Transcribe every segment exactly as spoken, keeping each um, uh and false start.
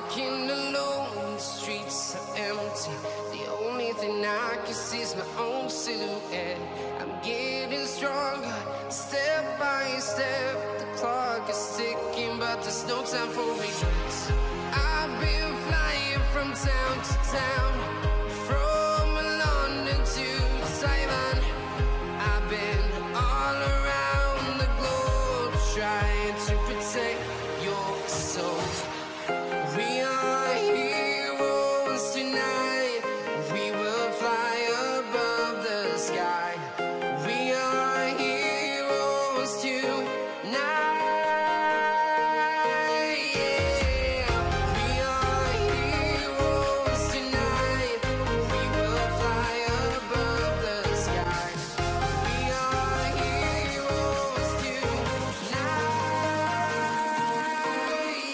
walking alone, the streets are empty. The only thing I can see is my own silhouette. I'm getting stronger, step by step. The clock is ticking, but there's no time for regrets. I've been flying from town to town, from London to Taiwan. I've been all around the globe, trying to protect your soul. We are heroes tonight. We will fly above the sky. We are heroes tonight. Yeah. We are heroes tonight. We will fly above the sky. We are heroes tonight.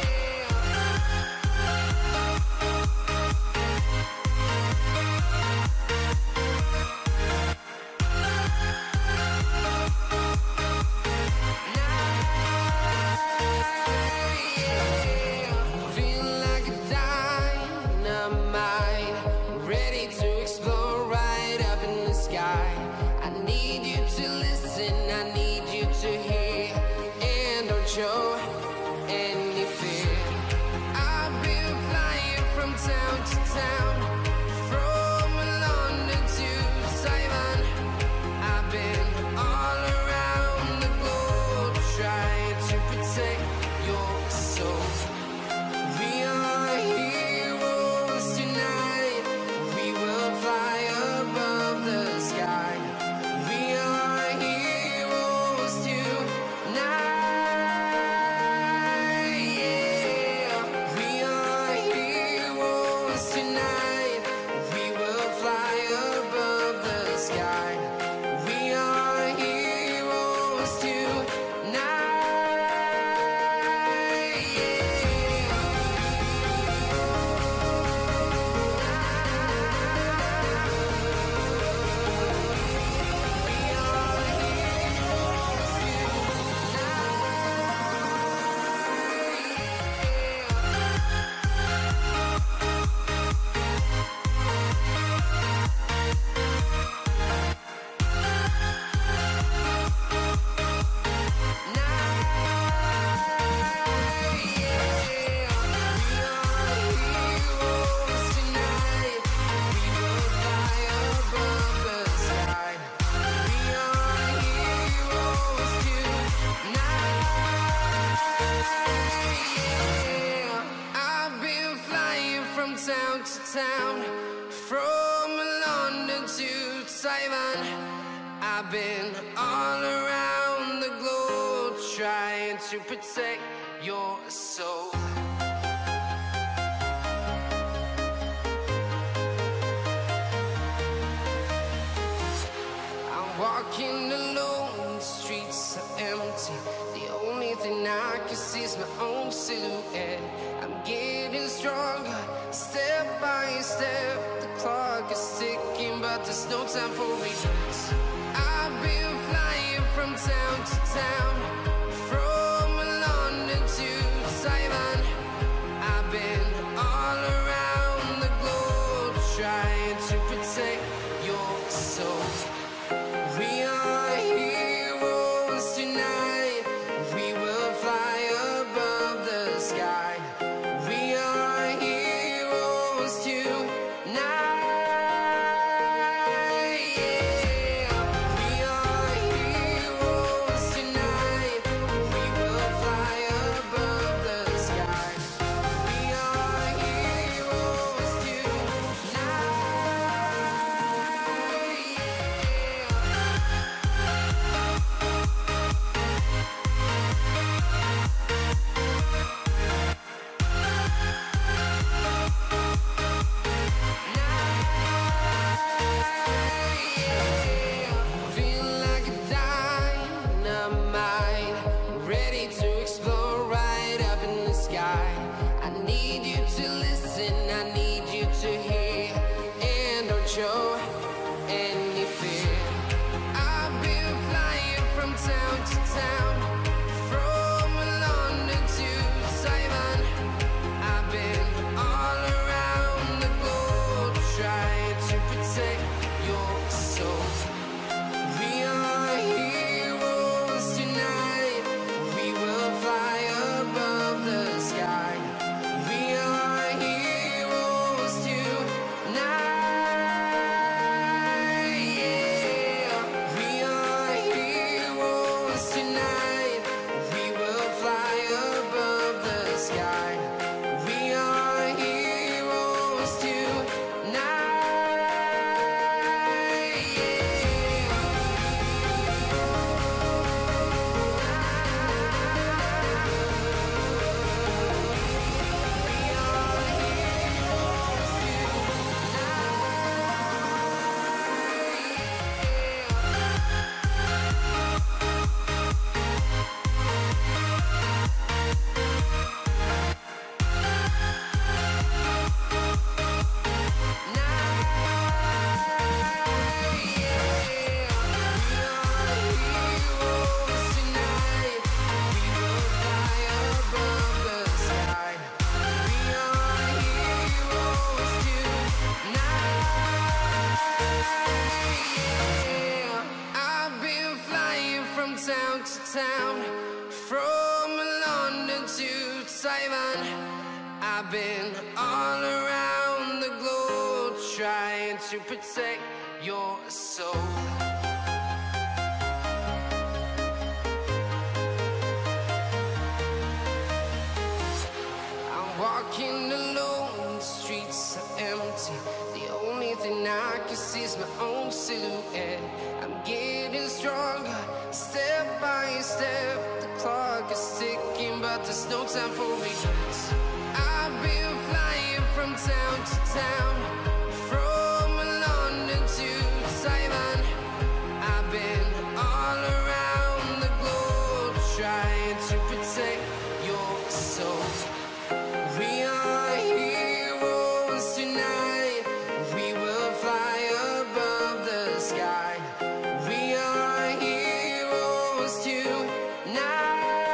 Feeling like a dynamite, ready to explode right up in the sky. I need you to listen, I need you to hear, and don't show any fear. I've been flying from town to town, from London to Taiwan. I've been all around the globe, trying to protect your soul. We are heroes tonight. We will fly above the sky. We are heroes tonight. Yeah. We are heroes tonight. We will fly above the sky. We are heroes tonight. I've been flying from town to town, from London to Taiwan. I've been all around the globe, trying to protect your soul. I'm walking alone, the streets are empty. The only thing I can see is my own silhouette. I'm getting stronger, step by step. The clock is ticking, but there's no time for regrets. I've been flying from town to town, from London to Taiwan. I've been all around the globe, trying to protect your soul. We are heroes tonight. We will fly above the sky. We are heroes tonight. Yeah. We are heroes tonight. town to town, from London to Taiwan. I've been all around the globe trying to protect your soul. I'm walking alone, the streets are empty. The only thing I can see is my own silhouette. I'm getting stronger, step by step. The clock is ticking, but there's no time for regrets. I've been flying from town to town, from London to Taiwan. I've been all around the globe trying to protect your soul. We are heroes tonight. We will fly above the sky. We are heroes tonight.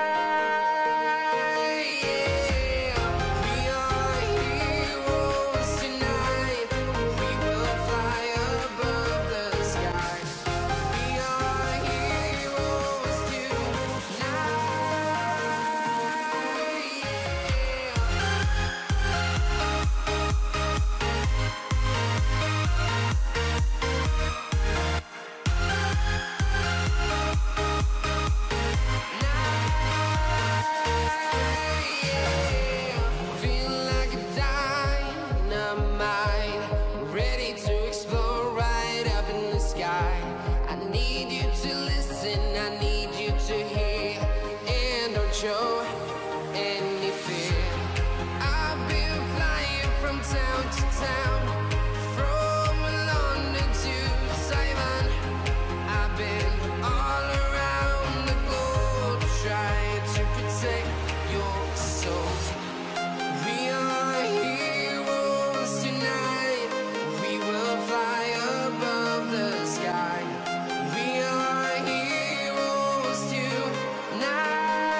Show any fear. I've been flying from town to town, from London to Taiwan. I've been all around the globe trying to protect your soul. We are heroes tonight. We will fly above the sky. We are heroes tonight.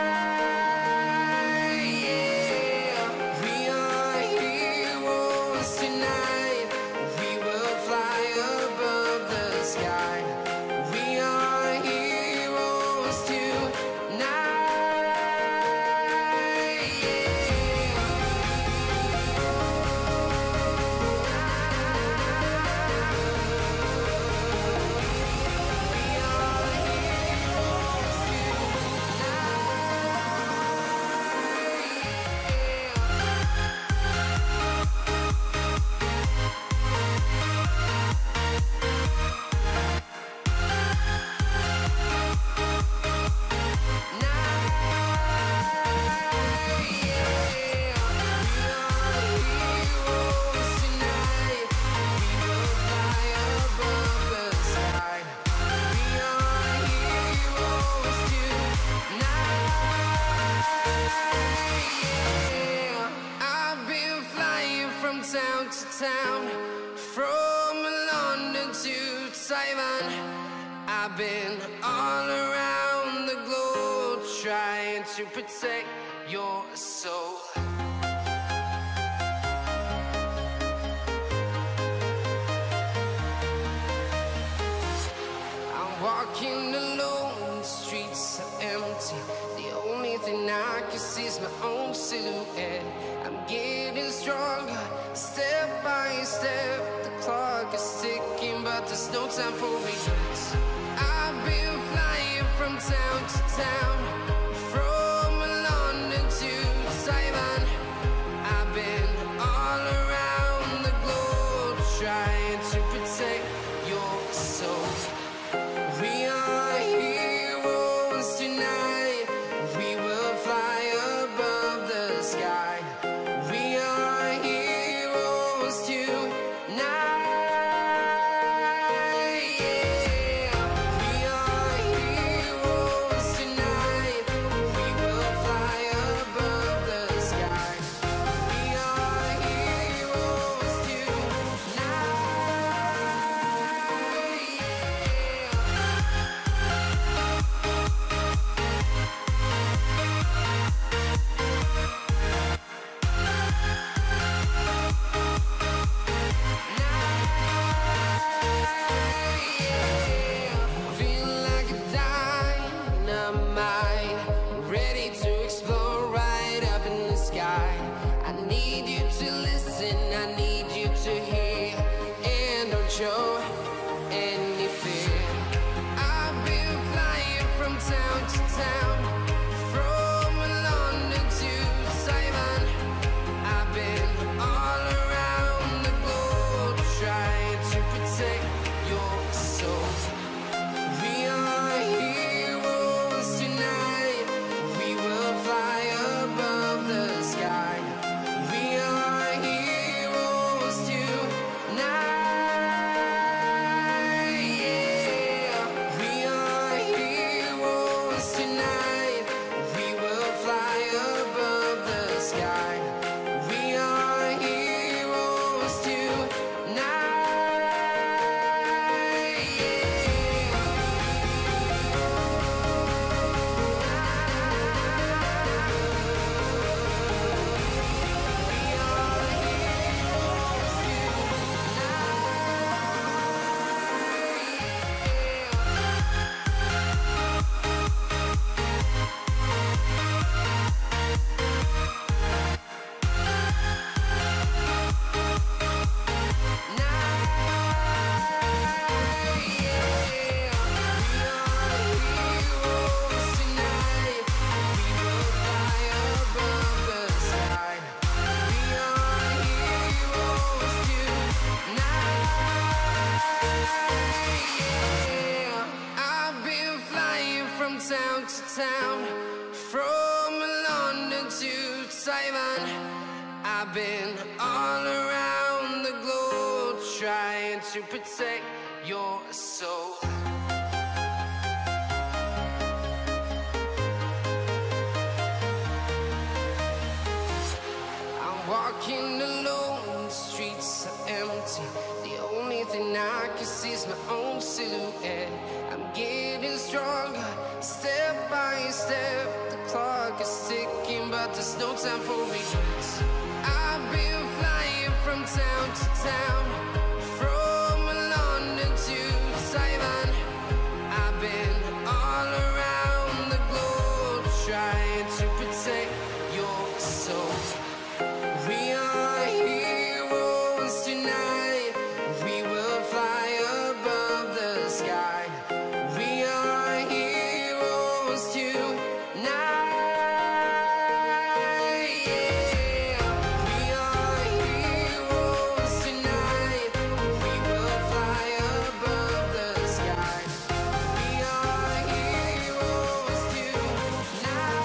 Town to town, from London to Taiwan. I've been all around the globe trying to protect your soul. I'm walking alone, the streets are empty. The only thing I can see is my own silhouette. I'm getting stronger, step by step. The clock is ticking, but there's no time for regrets. I've been flying from town to town, from London to Taiwan. I've been all around the globe trying to protect your soul. We are heroes tonight. We will fly above the sky. We are heroes tonight. Yeah. We are heroes tonight. to town, from London to Taiwan. I've been all around the globe trying to protect your soul. I'm walking alone, the streets are empty. The only thing I can see is my own silhouette. I'm getting stronger, step by step. The clock is ticking, but there's no time for regrets. I've been flying from town to town, from London to Taiwan. I've been all around the globe trying to protect your soul. We are heroes tonight. We will fly above the sky. We are heroes tonight. Yeah. We are heroes tonight. We will fly above the sky. We are heroes tonight.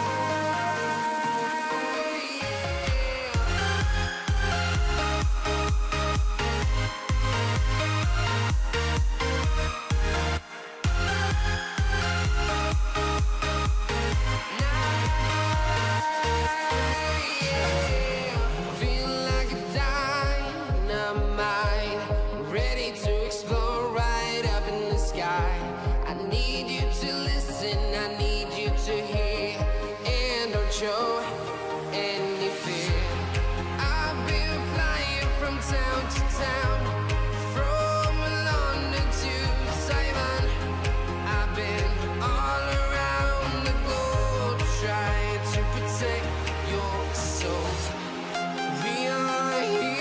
Feel like a dynamite, ready to explode right up in the sky. I need you to listen, I need you to hear, and don't show any fear. I've been flying from town to town, from London to Taiwan. I've been all around the globe trying to protect your soul. We are here.